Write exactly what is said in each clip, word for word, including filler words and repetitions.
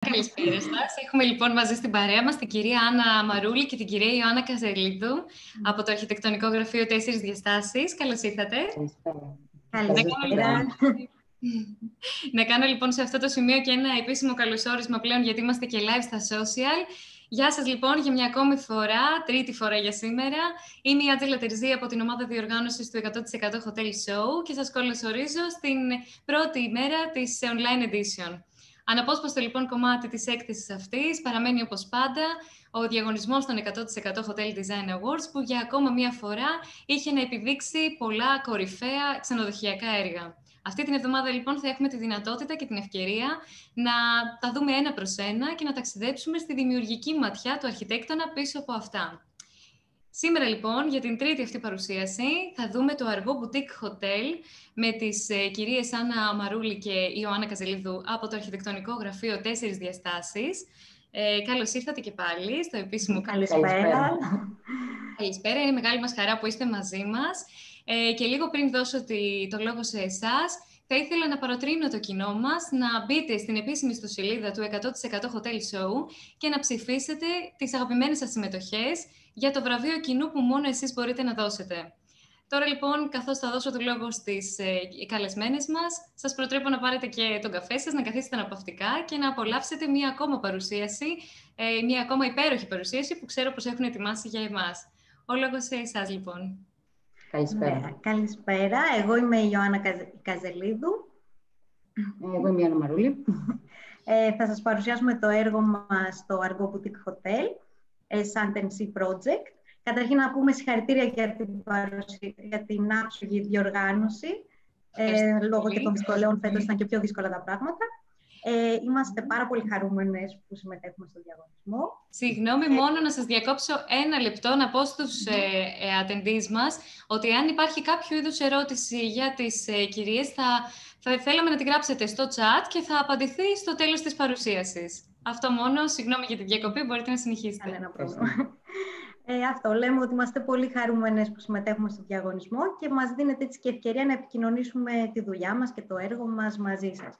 Καλησπέρα σας. Έχουμε λοιπόν μαζί στην παρέα μας την κυρία Άννα Μαρούλη και την κυρία Ιωάννα Καζελίδου mm. από το Αρχιτεκτονικό Γραφείο Τέσσερις Διαστάσεις. Καλώς ήρθατε. Καλησπέρα. Καλησπέρα. Να κάνω λοιπόν σε αυτό το σημείο και ένα επίσημο καλωσόρισμα πλέον, γιατί είμαστε και live στα social. Γεια σας λοιπόν για μια ακόμη φορά, τρίτη φορά για σήμερα. Είμαι η Άτζελα Τερζή από την ομάδα διοργάνωσης του εκατό τοις εκατό Hotel Show και σας καλωσορίζω στην πρώτη ημέρα της online edition. Αναπόσπαστο λοιπόν κομμάτι της έκθεσης αυτής παραμένει όπως πάντα ο διαγωνισμός των εκατό τοις εκατό Hotel Design Awards, που για ακόμα μία φορά είχε να επιδείξει πολλά κορυφαία ξενοδοχειακά έργα. Αυτή την εβδομάδα λοιπόν θα έχουμε τη δυνατότητα και την ευκαιρία να τα δούμε ένα προς ένα και να ταξιδέψουμε στη δημιουργική ματιά του αρχιτέκτονα πίσω από αυτά. Σήμερα λοιπόν για την τρίτη αυτή παρουσίαση θα δούμε το αργό Boutique Hotel με τις ε, κυρίες Άννα Μαρούλη και Ιωάννα Καζελίδου από το Αρχιτεκτονικό Γραφείο Τέσσερις Διαστάσεις. Ε, καλώς ήρθατε και πάλι στο επίσημο. Καλησπέρα. Καλησπέρα, είναι μεγάλη μας χαρά που είστε μαζί μας. Ε, και λίγο πριν δώσω τη, το λόγο σε εσάς, θα ήθελα να παροτρύνω το κοινό μας να μπείτε στην επίσημη ιστοσελίδα του εκατό τοις εκατό Hotel Show και να ψηφίσετε τις αγαπημένες σας συμμετοχές για το βραβείο κοινού που μόνο εσείς μπορείτε να δώσετε. Τώρα λοιπόν, καθώς θα δώσω το λόγο στις ε, καλεσμένες μας, σας προτρέπω να πάρετε και τον καφέ σας, να καθίσετε αναπαυτικά και να απολαύσετε μία ακόμα παρουσίαση, ε, μία ακόμα υπέροχη παρουσίαση που ξέρω πως έχουν ετοιμάσει για εμάς. Ο λόγος σε εσάς λοιπόν. Καλησπέρα. Ναι, καλησπέρα. Εγώ είμαι η Ιωάννα Καζε... Καζελίδου. Εγώ είμαι η Άννα Μαρούλη. Ε, θα σας παρουσιάσουμε το έργο μας στο αργό Boutique Hotel, ε, Sunten Project. Καταρχήν να πούμε συγχαρητήρια για την, παρουσία, για την άψογη διοργάνωση. Ε, λόγω και των δυσκολιών φέτος ήταν και πιο δύσκολα τα πράγματα. Ε, είμαστε πάρα πολύ χαρούμενες που συμμετέχουμε στο διαγωνισμό. Συγγνώμη, ε, μόνο να σας διακόψω ένα λεπτό, να πω στους ε, ε, attendees μας ότι αν υπάρχει κάποιο είδους ερώτηση για τις ε, κυρίες, θα, θα θέλαμε να τη γράψετε στο chat και θα απαντηθεί στο τέλος της παρουσίασης. Αυτό μόνο, συγγνώμη για τη διακοπή, μπορείτε να συνεχίσετε. Κανένα πρόβλημα. Ε, αυτό, λέμε ότι είμαστε πολύ χαρούμενες που συμμετέχουμε στο διαγωνισμό και μας δίνεται έτσι και ευκαιρία να επικοινωνήσουμε τη δουλειά μας και το έργο μας μαζί σας.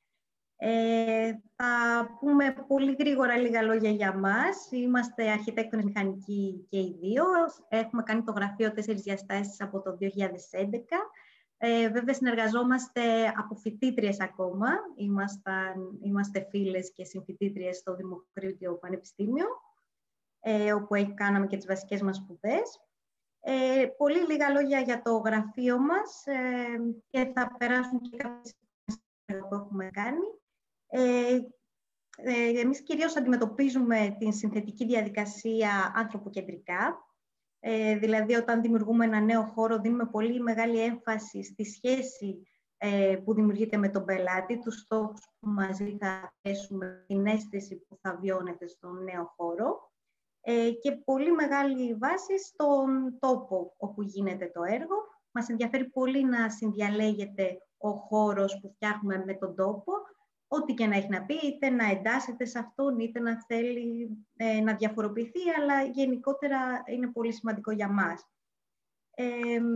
Ε, θα πούμε πολύ γρήγορα λίγα λόγια για μας. Είμαστε αρχιτέκτονες μηχανικοί και οι δύο. Έχουμε κάνει το γραφείο Τέσσερις Διαστάσεις από το δύο χιλιάδες έντεκα. Ε, βέβαια, συνεργαζόμαστε από φοιτήτριες ακόμα. Είμαστε, είμαστε φίλες και συμφοιτήτριες στο Δημοκρίτιο Πανεπιστήμιο, ε, όπου κάναμε και τις βασικές μας σπουδές. Ε, πολύ λίγα λόγια για το γραφείο μας ε, και θα περάσουν και κάποιες που έχουμε κάνει. Ε, ε, εμείς κυρίως αντιμετωπίζουμε την συνθετική διαδικασία ανθρωποκεντρικά. Ε, δηλαδή, όταν δημιουργούμε ένα νέο χώρο, δίνουμε πολύ μεγάλη έμφαση στη σχέση ε, που δημιουργείται με τον πελάτη, τους στόχους που μαζί θα θέσουμε, την αίσθηση που θα βιώνεται στον νέο χώρο ε, και πολύ μεγάλη βάση στον τόπο όπου γίνεται το έργο. Μας ενδιαφέρει πολύ να συνδιαλέγεται ο χώρος που φτιάχνουμε με τον τόπο, ό,τι και να έχει να πει, είτε να εντάσσεται σε αυτόν, είτε να θέλει ε, να διαφοροποιηθεί, αλλά γενικότερα είναι πολύ σημαντικό για μας. Ε,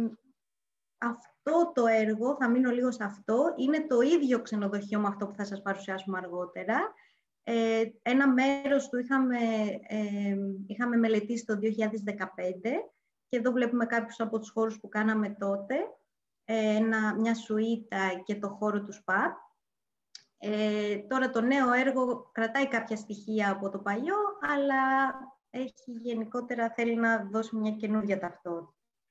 αυτό το έργο, θα μείνω λίγο σε αυτό, είναι το ίδιο ξενοδοχείο με αυτό που θα σας παρουσιάσουμε αργότερα. Ε, ένα μέρος του είχαμε, ε, είχαμε μελετήσει το δύο χιλιάδες δεκαπέντε και εδώ βλέπουμε κάποιους από τους χώρους που κάναμε τότε, ε, ένα, μια σουίτα και το χώρο του σπα. Ε, τώρα το νέο έργο κρατάει κάποια στοιχεία από το παλιό, αλλά έχει γενικότερα θέλει να δώσει μια καινούργια ταυτότητα.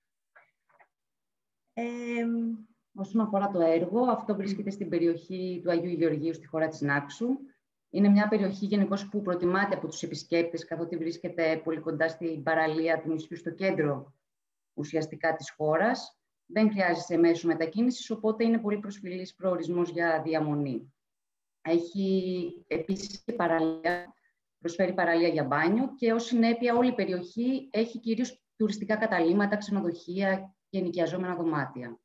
Ε, Όσον αφορά το έργο, αυτό βρίσκεται στην περιοχή του Αγίου Γεωργίου, στη χώρα της Νάξου. Είναι μια περιοχή γενικώς που προτιμάται από τους επισκέπτες, καθότι βρίσκεται πολύ κοντά στην παραλία του νησιού, στο κέντρο ουσιαστικά της χώρας. Δεν χρειάζεται μέσο μετακίνησης, οπότε είναι πολύ προσφυλής προορισμός για διαμονή. Έχει επίσης και παραλία, προσφέρει παραλία για μπάνιο και ως συνέπεια όλη η περιοχή έχει κυρίως τουριστικά καταλύματα, ξενοδοχεία και ενοικιαζόμενα δωμάτια.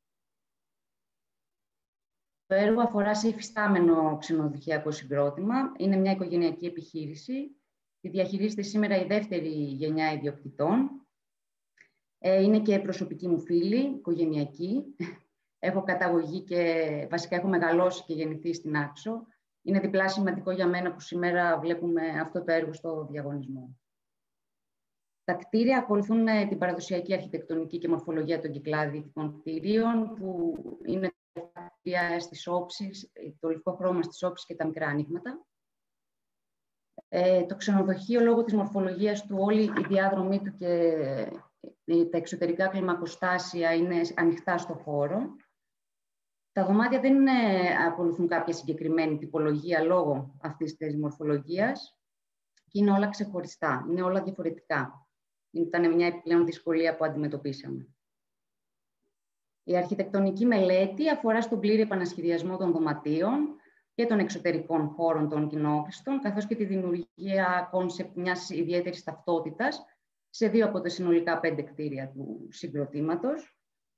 Το έργο αφορά σε υφιστάμενο ξενοδοχειακό συγκρότημα. Είναι μια οικογενειακή επιχείρηση. Τη διαχειρίζεται σήμερα η δεύτερη γενιά ιδιοκτητών. Είναι και προσωπική μου φίλη, οικογενειακή. Έχω καταγωγή και βασικά έχω μεγαλώσει και γεννηθεί στην Άξο. Είναι διπλά σημαντικό για μένα που σήμερα βλέπουμε αυτό το έργο στο διαγωνισμό. Τα κτίρια ακολουθούν την παραδοσιακή αρχιτεκτονική και μορφολογία των κυκλάδικων κτίριων, που είναι τα κτίρια στις όψεις, το λευκό χρώμα στις όψεις και τα μικρά ανοίγματα. Ε, το ξενοδοχείο, λόγω της μορφολογίας του, όλη η διάδρομή του και τα εξωτερικά κλιμακοστάσια είναι ανοιχτά στο χώρο. Τα δωμάτια δεν είναι, ακολουθούν κάποια συγκεκριμένη τυπολογία λόγω αυτής της μορφολογίας και είναι όλα ξεχωριστά, είναι όλα διαφορετικά. Ήταν μια επιπλέον δυσκολία που αντιμετωπίσαμε. Η αρχιτεκτονική μελέτη αφορά στον πλήρη επανασχεδιασμό των δωματίων και των εξωτερικών χώρων των κοινόχρηστων, καθώς και τη δημιουργία κόνσεπτ μιας ιδιαίτερης ταυτότητας σε δύο από τα συνολικά πέντε κτίρια του συγκροτήματος.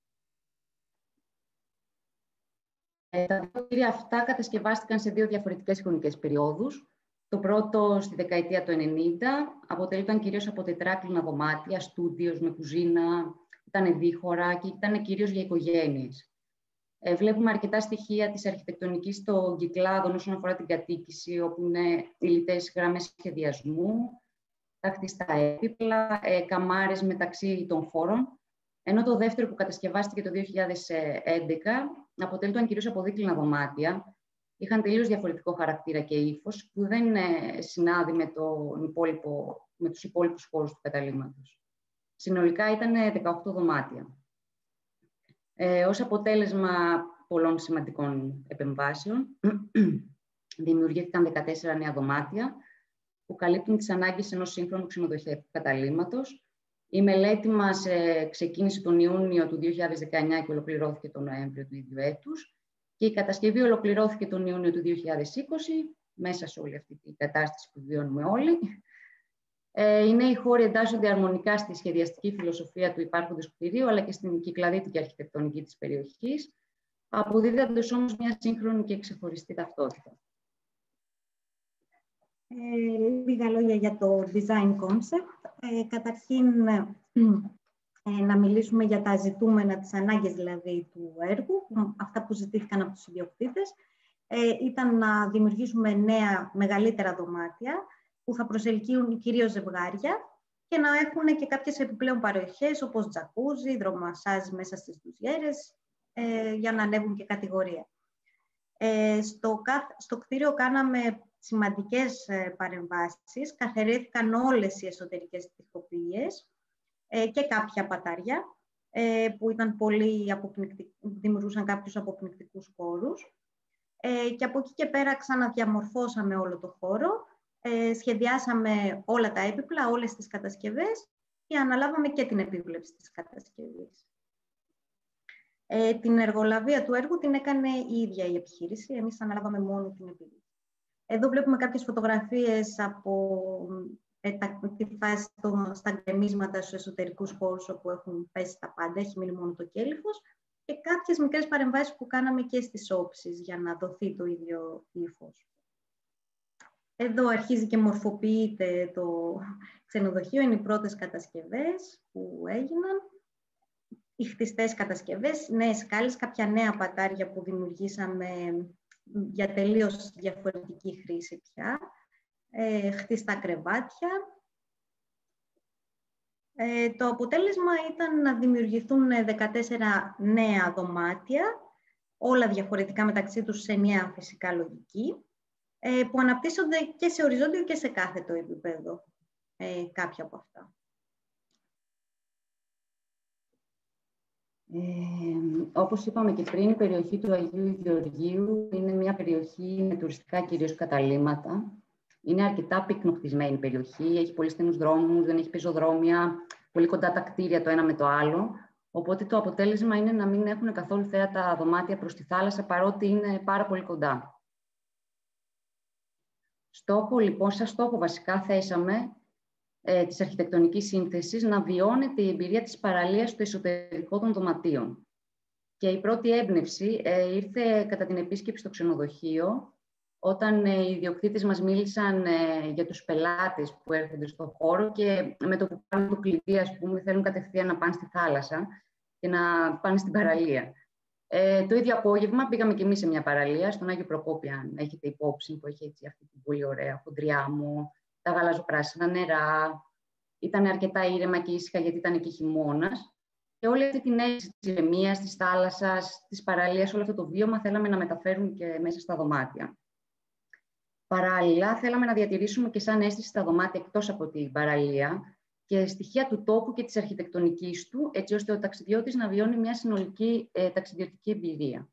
Τα δύο κτίρια αυτά κατασκευάστηκαν σε δύο διαφορετικές χρονικές περιόδους. Το πρώτο στη δεκαετία του ενενήντα αποτελούνταν κυρίως από τετράκλινα δωμάτια, στούντιος με κουζίνα, ήταν δίχωρα και ήταν κυρίως για οικογένειες. Ε, βλέπουμε αρκετά στοιχεία της αρχιτεκτονικής των κυκλάδων όσον αφορά την κατοίκηση, όπου είναι οι λιτές γραμμές σχεδιασμού, τα χτιστά έπιπλα, ε, καμάρες μεταξύ των χώρων. Ενώ το δεύτερο που κατασκευάστηκε το δύο χιλιάδες έντεκα αποτελούνταν κυρίως από δίκλινα δωμάτια. Είχαν τελείως διαφορετικό χαρακτήρα και ύφος, που δεν συνάδει με, τον υπόλοιπο, με τους υπόλοιπους χώρους του καταλύματος. Συνολικά ήταν δεκαοκτώ δωμάτια. Ε, ως αποτέλεσμα πολλών σημαντικών επεμβάσεων, δημιουργήθηκαν δεκατέσσερα νέα δωμάτια, που καλύπτουν τις ανάγκες ενός σύγχρονου ξενοδοχειακού καταλύματος. Η μελέτη μας ε, ξεκίνησε τον Ιούνιο του δύο χιλιάδες δεκαεννιά και ολοκληρώθηκε τον Νοέμβριο του ίδιου έτους. Και η κατασκευή ολοκληρώθηκε τον Ιούνιο του δύο χιλιάδες είκοσι, μέσα σε όλη αυτή την κατάσταση που βιώνουμε όλοι. Ε, οι νέοι χώροι εντάσσονται αρμονικά στη σχεδιαστική φιλοσοφία του υπάρχοντος κτηρίου, αλλά και στην κυκλαδίτικη αρχιτεκτονική της περιοχής, αποδίδοντας όμως μια σύγχρονη και ξεχωριστή ταυτότητα. Ε, λίγα λόγια για το design concept. Ε, καταρχήν, ε, να μιλήσουμε για τα ζητούμενα, τις ανάγκες δηλαδή του έργου, αυτά που ζητήθηκαν από τους ιδιοκτήτες. Ε, ήταν να δημιουργήσουμε νέα, μεγαλύτερα δωμάτια, που θα προσελκύουν κυρίως ζευγάρια και να έχουν και κάποιες επιπλέον παροχές, όπως τζακούζι, υδρομασάζ μέσα στις ντουζιέρες, ε, για να ανέβουν και κατηγορία. Ε, στο, στο κτίριο κάναμε σημαντικές ε, παρεμβάσεις, καθαιρέθηκαν όλες οι εσωτερικές τοιχοποιίες ε, και κάποια πατάρια, ε, που ήταν πολύ δημιουργούσαν κάποιους αποπνικτικούς χώρους. Ε, και από εκεί και πέρα ξαναδιαμορφώσαμε όλο το χώρο, ε, σχεδιάσαμε όλα τα έπιπλα, όλες τις κατασκευές και αναλάβαμε και την επίβλεψη της κατασκευής. Ε, την εργολαβία του έργου την έκανε η ίδια η επιχείρηση, εμείς αναλάβαμε μόνο την επίβλεψη. Εδώ βλέπουμε κάποιες φωτογραφίες από ε, τα, τη φάση των, στα γκρεμίσματα στους εσωτερικούς χώρους, όπου έχουν πέσει τα πάντα, έχει μείνει μόνο το κέλυφος, και κάποιες μικρές παρεμβάσεις που κάναμε και στις όψεις για να δοθεί το ίδιο ύφος. Εδώ αρχίζει και μορφοποιείται το ξενοδοχείο, είναι οι πρώτες κατασκευές που έγιναν. Οι χτιστές κατασκευές, νέες σκάλες, κάποια νέα πατάρια που δημιουργήσαμε για τελείως διαφορετική χρήση πια, ε, χτιστά κρεβάτια. Ε, το αποτέλεσμα ήταν να δημιουργηθούν δεκατέσσερα νέα δωμάτια, όλα διαφορετικά μεταξύ τους σε ενιαία φυσικά λογική, ε, που αναπτύσσονται και σε οριζόντιο και σε κάθετο επίπεδο, ε, κάποια από αυτά. Ε, όπως είπαμε και πριν, η περιοχή του Αγίου Γεωργίου είναι μια περιοχή με τουριστικά κυρίως καταλύματα. Είναι αρκετά πυκνοχτισμένη περιοχή, έχει πολύ στενούς δρόμους, δεν έχει πεζοδρόμια, πολύ κοντά τα κτίρια το ένα με το άλλο. Οπότε το αποτέλεσμα είναι να μην έχουν καθόλου θέατα δωμάτια προς τη θάλασσα, παρότι είναι πάρα πολύ κοντά. Στόχο, λοιπόν, σαν στόχο βασικά θέσαμε ε, της αρχιτεκτονικής σύνθεσης να βιώνεται η εμπειρία της παραλίας στο εσωτερικό των δωματίων. Και η πρώτη έμπνευση ε, ήρθε κατά την επίσκεψη στο ξενοδοχείο, όταν ε, οι ιδιοκτήτες μας μίλησαν ε, για τους πελάτες που έρχονται στον χώρο και με το που κάνουν το κλειδί, ας πούμε, θέλουν κατευθείαν να πάνε στη θάλασσα και να πάνε στην παραλία. Ε, το ίδιο απόγευμα πήγαμε και εμείς σε μια παραλία, στον Άγιο Προκόπη, αν έχετε υπόψη, που έχει έτσι αυτή την πολύ ωραία χοντριά μου, τα γαλαζοπράσινα νερά. Ήταν αρκετά ήρεμα και ήσυχα, γιατί ήταν και χειμώνας. Και όλη αυτή την αίσθηση της ηρεμίας, της θάλασσας, της παραλίας, όλο αυτό το βίωμα θέλαμε να μεταφέρουμε και μέσα στα δωμάτια. Παράλληλα, θέλαμε να διατηρήσουμε και σαν αίσθηση στα δωμάτια, εκτός από την παραλία, και στοιχεία του τόπου και της αρχιτεκτονικής του, έτσι ώστε ο ταξιδιώτης να βιώνει μια συνολική ε, ταξιδιωτική εμπειρία.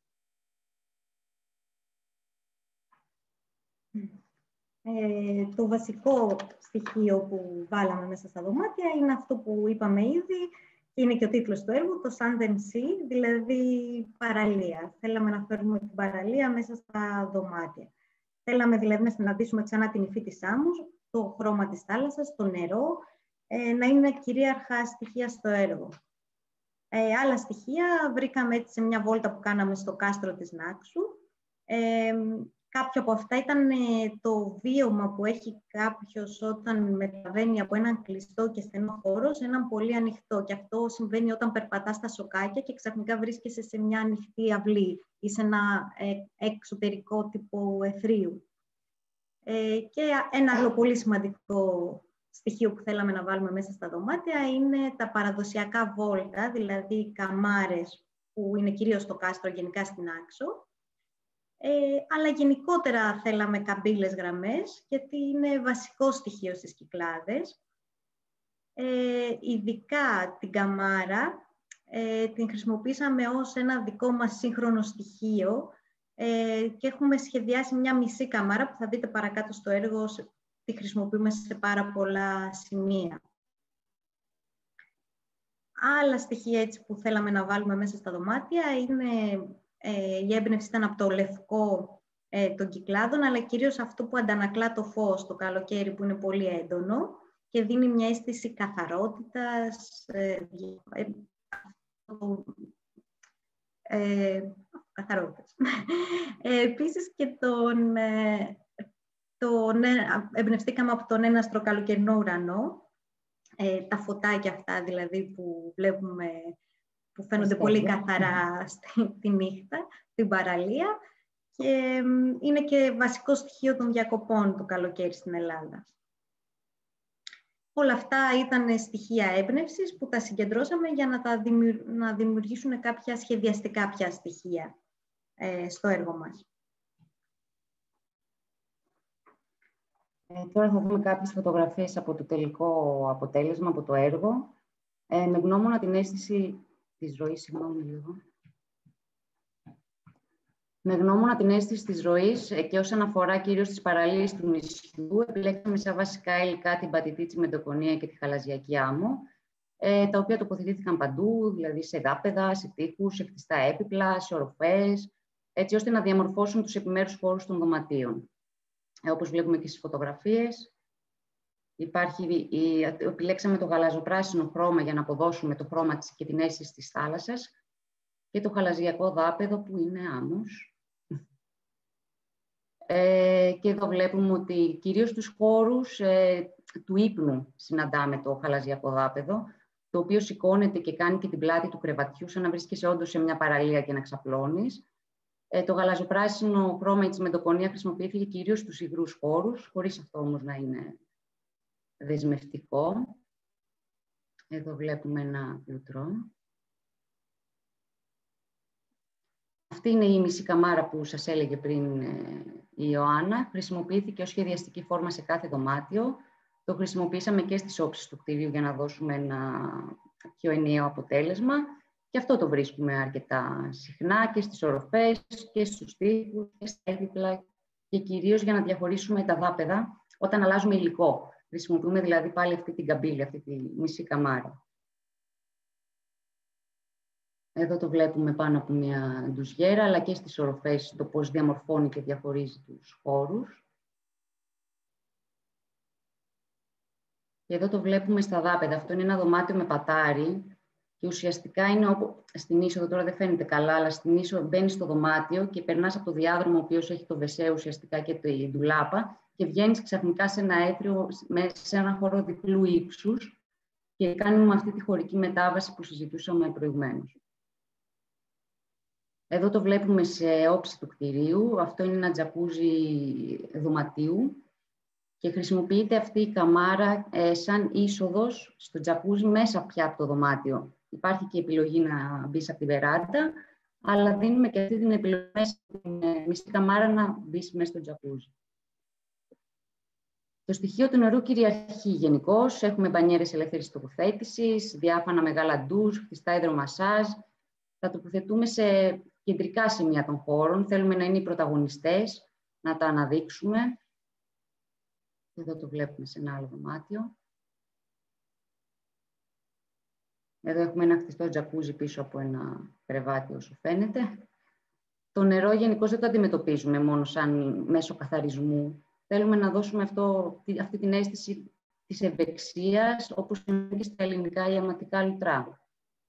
Ε, το βασικό στοιχείο που βάλαμε μέσα στα δωμάτια είναι αυτό που είπαμε ήδη, και είναι και ο τίτλος του έργου, το Sand and Sea, δηλαδή παραλία. Θέλαμε να φέρουμε την παραλία μέσα στα δωμάτια. Θέλαμε δηλαδή να συναντήσουμε ξανά την υφή της άμμους, το χρώμα της θάλασσας, το νερό, ε, να είναι κυρίαρχα στοιχεία στο έργο. Ε, άλλα στοιχεία βρήκαμε έτσι σε μια βόλτα που κάναμε στο κάστρο της Νάξου. Ε, Κάποιο από αυτά ήταν το βίωμα που έχει κάποιος όταν μεταβαίνει από έναν κλειστό και στενό χώρο σε έναν πολύ ανοιχτό. Και αυτό συμβαίνει όταν περπατάς στα σοκάκια και ξαφνικά βρίσκεσαι σε μια ανοιχτή αυλή ή σε ένα εξωτερικό τύπο εθρίου. Ε, και ένα άλλο πολύ σημαντικό στοιχείο που θέλαμε να βάλουμε μέσα στα δωμάτια είναι τα παραδοσιακά βόλτα, δηλαδή οι καμάρες που είναι κυρίως στο κάστρο, γενικά στην Άξο. Ε, αλλά γενικότερα θέλαμε καμπύλες γραμμές, γιατί είναι βασικό στοιχείο στις Κυκλάδες. Ε, ειδικά την καμάρα ε, την χρησιμοποίησαμε ως ένα δικό μας σύγχρονο στοιχείο ε, και έχουμε σχεδιάσει μια μισή καμάρα που θα δείτε παρακάτω στο έργο, τη χρησιμοποιούμε σε πάρα πολλά σημεία. Άλλα στοιχεία έτσι, που θέλαμε να βάλουμε μέσα στα δωμάτια είναι... Ε, η έμπνευση ήταν από το λευκό ε, των Κυκλάδων, αλλά κυρίως αυτό που αντανακλά το φως το καλοκαίρι, που είναι πολύ έντονο και δίνει μια αίσθηση καθαρότητας, ε, ε, ε, καθαρότητας. Ε, επίσης και τον, ε, τον, ε, εμπνευστήκαμε από τον έναστρο καλοκαιρινό ουρανό, ε, τα φωτάκια αυτά δηλαδή που βλέπουμε, που φαίνονται πολύ καθαρά στη νύχτα, στην παραλία, και είναι και βασικό στοιχείο των διακοπών του καλοκαίρι στην Ελλάδα. Όλα αυτά ήταν στοιχεία έμπνευσης που τα συγκεντρώσαμε για να, τα δημιου... να δημιουργήσουν κάποια σχεδιαστικά πια στοιχεία ε, στο έργο μας. Ε, τώρα θα δούμε κάποιες φωτογραφίες από το τελικό αποτέλεσμα, από το έργο. Ε, με γνώμονα την αίσθηση της ροής, συγγνώμη λίγο. Με γνώμονα την αίσθηση της ροής και όσον αφορά κυρίως τις παραλίες του νησιού, επιλέξαμε σαν βασικά υλικά την πατητή τσιμεντοκονία και τη χαλαζιακή άμμο, ε, τα οποία τοποθετήθηκαν παντού, δηλαδή σε δάπεδα, σε τοίχους, σε χτιστά έπιπλα, σε οροφές, έτσι ώστε να διαμορφώσουν τους επιμέρους χώρους των δωματίων. Ε, όπως βλέπουμε και στις φωτογραφίες, υπάρχει, η, επιλέξαμε το γαλαζοπράσινο χρώμα για να αποδώσουμε το χρώμα της και την αίσθηση της θάλασσας και το χαλαζιακό δάπεδο που είναι άμμος. Ε, και εδώ βλέπουμε ότι κυρίως στους χώρους ε, του ύπνου συναντάμε το χαλαζιακό δάπεδο, το οποίο σηκώνεται και κάνει και την πλάτη του κρεβατιού, σαν να βρίσκεσαι όντως σε μια παραλία και να ξαπλώνεις. Ε, το γαλαζοπράσινο χρώμα, η τσιμεντοκονία, χρησιμοποιήθηκε κυρίως στους υγρούς χώρους, χωρίς αυτό όμως να είναι δεσμευτικό. Εδώ βλέπουμε ένα λουτρό. Αυτή είναι η μισή καμάρα που σας έλεγε πριν η Ιωάννα. Χρησιμοποιήθηκε ως σχεδιαστική φόρμα σε κάθε δωμάτιο. Το χρησιμοποιήσαμε και στις όψεις του κτίριου για να δώσουμε ένα πιο ενιαίο αποτέλεσμα. Και αυτό το βρίσκουμε αρκετά συχνά και στις οροφές και στους τοίχους και στα έπιπλα και κυρίως για να διαχωρίσουμε τα δάπεδα όταν αλλάζουμε υλικό. Χρησιμοποιούμε δηλαδή πάλι αυτή την καμπύλη, αυτή τη μισή καμάρα. Εδώ το βλέπουμε πάνω από μια ντουζιέρα, αλλά και στις οροφές το πώς διαμορφώνει και διαχωρίζει τους χώρους. Και εδώ το βλέπουμε στα δάπεδα. Αυτό είναι ένα δωμάτιο με πατάρι και ουσιαστικά είναι όπου, στην είσοδο, τώρα δεν φαίνεται καλά, αλλά στην είσοδο μπαίνεις στο δωμάτιο και περνάς από το διάδρομο ο οποίος έχει το βεσέ ουσιαστικά και τη ντουλάπα και βγαίνεις ξαφνικά σε ένα αίθριο, σε ένα χώρο διπλού ύψους και κάνουμε αυτή τη χωρική μετάβαση που συζητούσαμε προηγουμένως. Εδώ το βλέπουμε σε όψη του κτηρίου. Αυτό είναι ένα τζακούζι δωματίου και χρησιμοποιείται αυτή η καμάρα ε, σαν είσοδος στο τζακούζι μέσα πια από το δωμάτιο. Υπάρχει και επιλογή να μπεις από την βεράντα, αλλά δίνουμε και αυτή την επιλογή μέσα στην μισή καμάρα να μπεις μέσα στο τζακούζι. Το στοιχείο του νερού κυριαρχεί γενικώς. Έχουμε μπανιέρες ελεύθερης τοποθέτησης, διάφανα μεγάλα ντους, χτιστά υδρομασάζ. Θα τοποθετούμε σε κεντρικά σημεία των χώρων. Θέλουμε να είναι οι πρωταγωνιστές, να τα αναδείξουμε. Εδώ το βλέπουμε σε ένα άλλο δωμάτιο. Εδώ έχουμε ένα χτιστό τζακούζι πίσω από ένα κρεβάτι, όσο φαίνεται. Το νερό γενικώς δεν το αντιμετωπίζουμε μόνο σαν μέσο καθαρισμού. Θέλουμε να δώσουμε αυτό, αυτή την αίσθηση της ευεξίας, όπως είναι και στα ελληνικά ιαματικά λουτρά.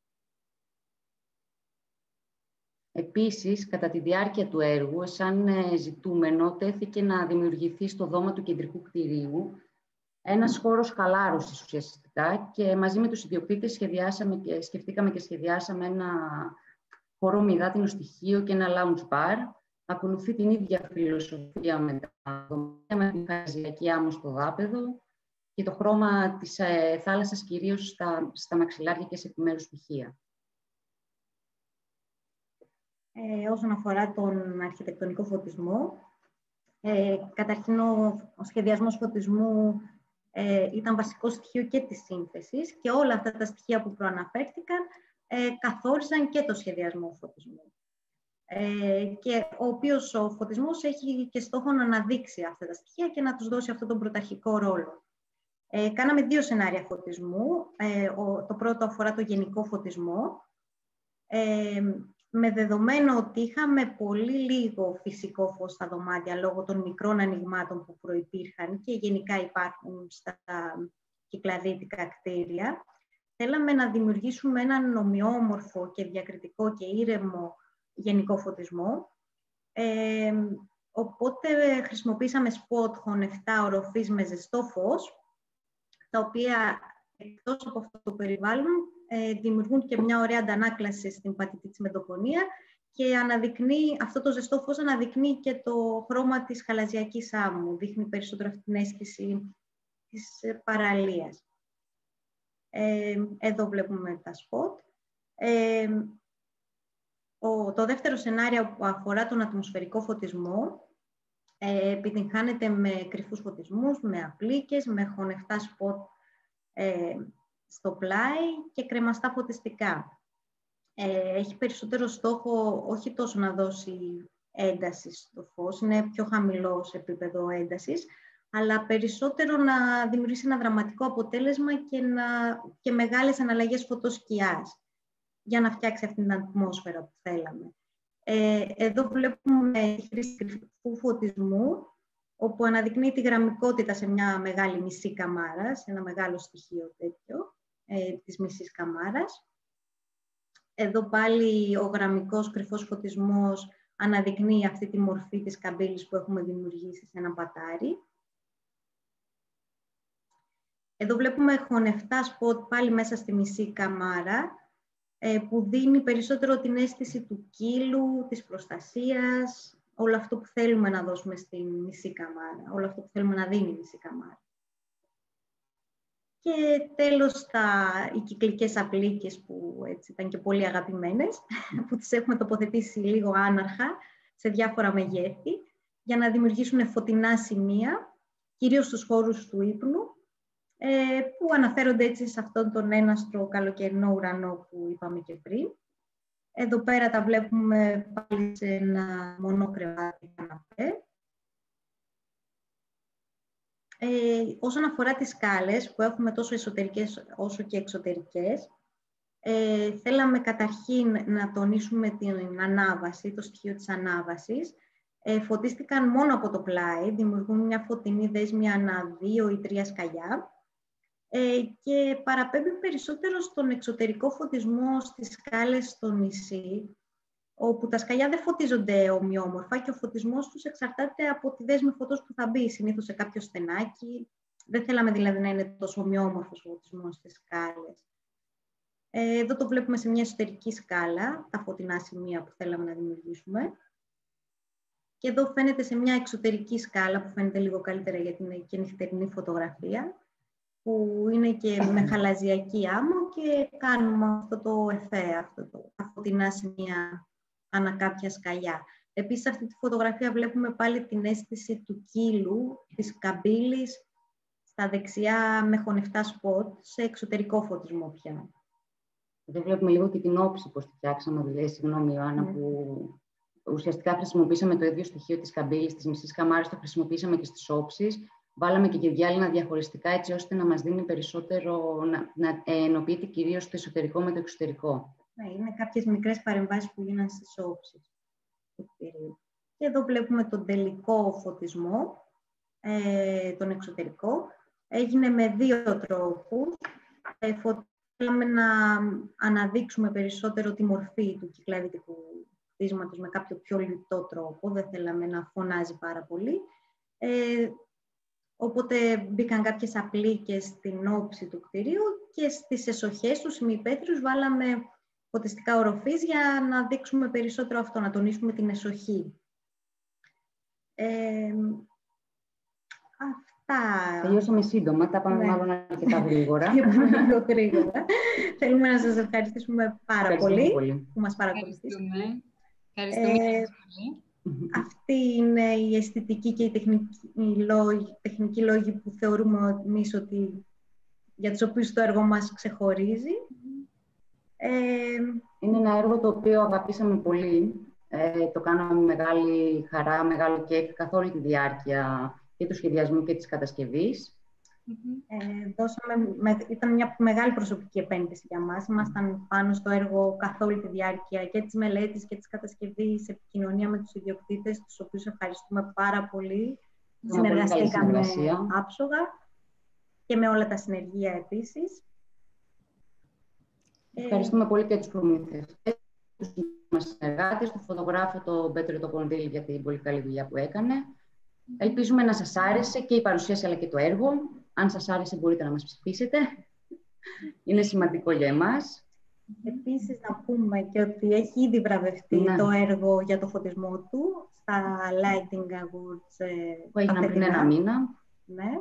Επίσης, κατά τη διάρκεια του έργου, σαν ζητούμενο, τέθηκε να δημιουργηθεί στο δώμα του κεντρικού κτηρίου ένας χώρος χαλάρωσης ουσιαστικά και μαζί με τους ιδιοκτήτες σχεδιάσαμε και, σκεφτήκαμε και σχεδιάσαμε ένα χώρο με υδάτινο στοιχείο και ένα lounge bar. Ακολουθεί την ίδια φιλοσοφία με τα δωμάτια, με την χαριζιακή άμμο στο δάπεδο και το χρώμα της ε, θάλασσας κυρίως στα, στα μαξιλάρια και σε επιμέρους στοιχεία. Ε, όσον αφορά τον αρχιτεκτονικό φωτισμό, ε, καταρχήν ο, ο σχεδιασμός φωτισμού ε, ήταν βασικό στοιχείο και της σύνθεσης και όλα αυτά τα στοιχεία που προαναφέρθηκαν ε, καθόρισαν και το σχεδιασμό φωτισμού. Ε, και ο οποίος ο φωτισμός έχει και στόχο να αναδείξει αυτά τα στοιχεία και να τους δώσει αυτόν τον πρωταρχικό ρόλο. Ε, κάναμε δύο σενάρια φωτισμού. Ε, ο, το πρώτο αφορά το γενικό φωτισμό. Ε, με δεδομένο ότι είχαμε πολύ λίγο φυσικό φως στα δωμάτια λόγω των μικρών ανοιγμάτων που προϋπήρχαν και γενικά υπάρχουν στα κυκλαδίτικα κτίρια, θέλαμε να δημιουργήσουμε έναν ομοιόμορφο και διακριτικό και ήρεμο γενικό φωτισμό. Ε, οπότε χρησιμοποίησαμε σποτ χωνευτά οροφής με ζεστό φως, τα οποία εκτός από αυτό το περιβάλλον ε, δημιουργούν και μια ωραία αντανάκλαση στην πατητή της μεντοπονία και αναδεικνύει, αυτό το ζεστό φως αναδεικνύει και το χρώμα της χαλαζιακής άμμου, δείχνει περισσότερο αυτή την αίσθηση της παραλίας. Ε, εδώ βλέπουμε τα σποτ. Ε, ο, το δεύτερο σενάριο που αφορά τον ατμοσφαιρικό φωτισμό ε, επιτυγχάνεται με κρυφούς φωτισμούς, με απλίκες, με χωνευτά σποτ ε, στο πλάι και κρεμαστά φωτιστικά. Ε, έχει περισσότερο στόχο όχι τόσο να δώσει ένταση στο φως, είναι πιο χαμηλό σε επίπεδο έντασης, αλλά περισσότερο να δημιουργήσει ένα δραματικό αποτέλεσμα και, να, και μεγάλες αναλλαγές φωτοσκιάς για να φτιάξει αυτή την ατμόσφαιρα που θέλαμε. Ε, εδώ βλέπουμε τη χρήση κρυφού φωτισμού, όπου αναδεικνύει τη γραμμικότητα σε μια μεγάλη μισή καμάρα, σε ένα μεγάλο στοιχείο τέτοιο, ε, της μισής καμάρας. Εδώ πάλι ο γραμμικός κρυφός φωτισμός αναδεικνύει αυτή τη μορφή της καμπύλης που έχουμε δημιουργήσει σε ένα πατάρι. Εδώ βλέπουμε χωνευτά σποτ πάλι μέσα στη μισή καμάρα, ε, που δίνει περισσότερο την αίσθηση του κύλου, της προστασίας, όλο αυτό που θέλουμε να δώσουμε στη μισή καμάρα, όλο αυτό που θέλουμε να δίνει η μισή καμάρα. Και τέλος, τα, οι κυκλικές απλίκες που έτσι, ήταν και πολύ αγαπημένες, που τις έχουμε τοποθετήσει λίγο άναρχα σε διάφορα μεγέθη, για να δημιουργήσουν φωτεινά σημεία, κυρίως στους χώρους του ύπνου, ε, που αναφέρονται έτσι σε αυτόν τον έναστρο καλοκαιρινό ουρανό που είπαμε και πριν. Εδώ πέρα τα βλέπουμε πάλι σε ένα μονό κρεβάτι καναπέ. Ε, όσον αφορά τις σκάλες, που έχουμε τόσο εσωτερικές όσο και εξωτερικές, ε, θέλαμε καταρχήν να τονίσουμε την ανάβαση, το στοιχείο της ανάβασης. Ε, φωτίστηκαν μόνο από το πλάι, δημιουργούν μια φωτεινή δέσμη ανά δύο ή τρία σκαλιά ε, και παραπέμπει περισσότερο στον εξωτερικό φωτισμό στις σκάλες στο νησί, όπου τα σκαλιά δεν φωτίζονται ομοιόμορφα και ο φωτισμός τους εξαρτάται από τη δέσμη φωτός που θα μπει, συνήθως σε κάποιο στενάκι. Δεν θέλαμε δηλαδή να είναι τόσο ομοιόμορφος ο φωτισμός στις σκάλες. Ε, εδώ το βλέπουμε σε μια εσωτερική σκάλα, τα φωτεινά σημεία που θέλαμε να δημιουργήσουμε. Και εδώ φαίνεται σε μια εξωτερική σκάλα, που φαίνεται λίγο καλύτερα γιατί είναι και νυχτερινή φωτογραφία, που είναι και με χαλαζιακή άμμο και κάνουμε αυτό το εφέ, αυτό το, τα φωτεινά σημεία ανά κάποια σκαλιά. Επίσης, αυτή τη φωτογραφία βλέπουμε πάλι την αίσθηση του κύλου, της καμπύλης, στα δεξιά με χωνευτά σποτ, σε εξωτερικό φωτισμό πια. Εδώ βλέπουμε λίγο και την όψη πώς τη φτιάξαμε, δηλαδή, συγγνώμη Ιωάννα, mm. που ουσιαστικά χρησιμοποίησαμε το ίδιο στοιχείο της καμπύλης, της μισής καμάρας, το χρησιμοποίησαμε και στις όψεις. Βάλαμε και γυαλίνα διαχωριστικά, έτσι ώστε να μας δίνει περισσότερο, να, να ενοποιείται κυρίως το εσωτερικό με το εξωτερικό. Ναι, είναι κάποιες μικρές παρεμβάσεις που γίνανε στις όψεις του κτηρίου. Και εδώ βλέπουμε τον τελικό φωτισμό, ε, τον εξωτερικό. Έγινε με δύο τρόπους. Ε, Θέλαμε να αναδείξουμε περισσότερο τη μορφή του κυκλαδικού κτίσματος με κάποιο πιο λιτό τρόπο. Δεν θέλαμε να φωνάζει πάρα πολύ. Ε, οπότε μπήκαν κάποιες απλίκες στην όψη του κτηρίου και στις εσοχές, τους ημιπέθριους, βάλαμε φωτιστικά οροφής για να δείξουμε περισσότερο αυτό, να τονίσουμε την εσοχή. Ε, αυτά. Τελειώσαμε σύντομα, τα πάμε, ναι, μάλλον αρκετά γρήγορα. Πιο γρήγορα. Θέλουμε να σας ευχαριστήσουμε πάρα πολύ, πολύ που μας παρακολουθήσατε. Ευχαριστούμε. Ε, πολύ. Αυτή είναι η αισθητική και η τεχνική, οι λόγοι, τεχνικοί λόγοι που θεωρούμε εμείς ότι για τους οποίους το έργο μας ξεχωρίζει. Ε, είναι ένα έργο το οποίο αγαπήσαμε πολύ. Ε, το κάναμε με μεγάλη χαρά, μεγάλο κέφι καθ' όλη τη διάρκεια και του σχεδιασμού και της κατασκευής. Ε, δώσαμε, με, ήταν μια μεγάλη προσωπική επένδυση για μας. Ήμασταν πάνω στο έργο καθ' όλη τη διάρκεια και της μελέτης και της κατασκευής, σε επικοινωνία με τους ιδιοκτήτες, τους οποίους ευχαριστούμε πάρα πολύ. Μια Συνεργαστήκαμε πολύ άψογα και με όλα τα συνεργεία επίσης. Ευχαριστούμε ε... πολύ και τους προμηθευτές, τους μας συνεργάτες, τον φωτογράφο, τον Πέτρο το Πονδύλη, για την πολύ καλή δουλειά που έκανε. Ελπίζουμε να σας άρεσε και η παρουσίαση αλλά και το έργο. Αν σας άρεσε μπορείτε να μας ψηφίσετε. Είναι σημαντικό για εμάς. Επίσης να πούμε και ότι έχει ήδη βραβευτεί, ναι, το έργο για το φωτισμό του στα Lighting Awards. Που έγιναν πριν ένα μήνα. Ναι.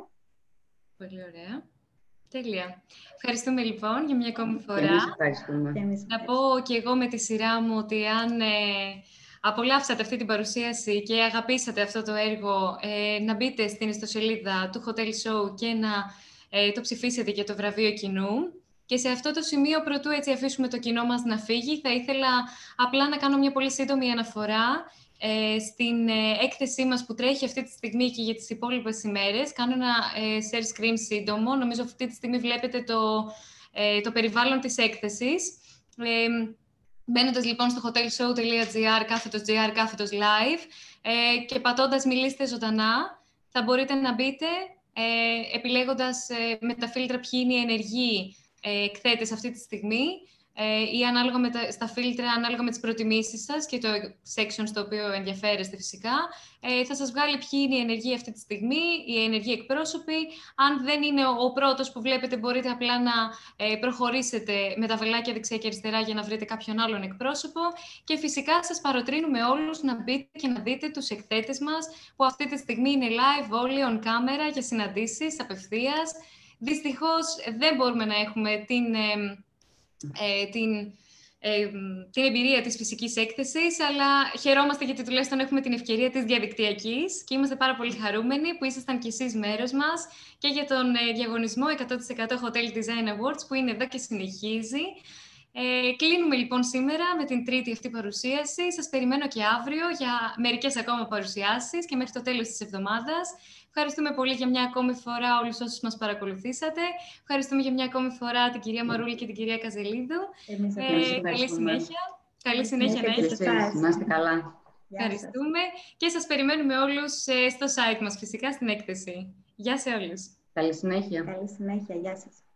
Πολύ ωραία. Τέλεια. Ευχαριστούμε λοιπόν για μια ακόμη φορά. Και εμείς ευχαριστούμε. Να πω και εγώ με τη σειρά μου ότι αν... Ε, απολαύσατε αυτή την παρουσίαση και αγαπήσατε αυτό το έργο, ε, να μπείτε στην ιστοσελίδα του Hotel Show και να ε, το ψηφίσετε για το βραβείο κοινού. Και σε αυτό το σημείο, πρωτού έτσι αφήσουμε το κοινό μας να φύγει, θα ήθελα απλά να κάνω μια πολύ σύντομη αναφορά ε, στην ε, έκθεσή μας που τρέχει αυτή τη στιγμή και για τις υπόλοιπες ημέρες. Κάνω ένα ε, share screen σύντομο. Νομίζω αυτή τη στιγμή βλέπετε το, ε, το περιβάλλον της έκθεσης. Ε, Μπαίνοντας λοιπόν στο hotelshow.gr κάθετος gr κάθετος live ε, και πατώντας μιλήστε ζωντανά, θα μπορείτε να μπείτε ε, επιλέγοντας ε, με τα φίλτρα ποιοι είναι οι ενεργοί ε, εκθέτες αυτή τη στιγμή ε, ή ανάλογα με τα, στα φίλτρα, ανάλογα με τις προτιμήσεις σας και το section στο οποίο ενδιαφέρεστε φυσικά, ε, θα σας βγάλει ποιοι είναι οι ενεργοί αυτή τη στιγμή, οι ενεργοί εκπρόσωποι. Αν δεν είναι ο πρώτος που βλέπετε, μπορείτε απλά να ε, προχωρήσετε με τα βελάκια δεξιά και αριστερά για να βρείτε κάποιον άλλον εκπρόσωπο. Και φυσικά σας παροτρύνουμε όλους να μπείτε και να δείτε τους εκθέτες μας, που αυτή τη στιγμή είναι live όλοι on camera για συναντήσεις απευθείας. Δυστυχώς δεν μπορούμε να έχουμε την... Ε, Ε, την, ε, την εμπειρία της φυσικής έκθεσης, αλλά χαιρόμαστε γιατί τουλάχιστον έχουμε την ευκαιρία της διαδικτυακής και είμαστε πάρα πολύ χαρούμενοι που ήσασταν κι εσείς μέρος μας και για τον ε, διαγωνισμό εκατό τοις εκατό Hotel Design Awards που είναι εδώ και συνεχίζει. Ε, κλείνουμε λοιπόν σήμερα με την τρίτη αυτή παρουσίαση. Σας περιμένω και αύριο για μερικές ακόμα παρουσιάσεις και μέχρι το τέλος της εβδομάδας. Ευχαριστούμε πολύ για μια ακόμη φορά όλους όσους μας παρακολουθήσατε. Ευχαριστούμε για μια ακόμη φορά την κυρία Μαρούλη και την κυρία Καζελίδου. Εμείς ε, καλή συνέχεια. Καλή συνέχεια να έχετε. Να είστε καλά. Ευχαριστούμε και σας περιμένουμε όλους στο site μας φυσικά στην έκθεση. Γεια σε όλους. Καλή συνέχεια. Καλή συνέχεια. Γεια σας.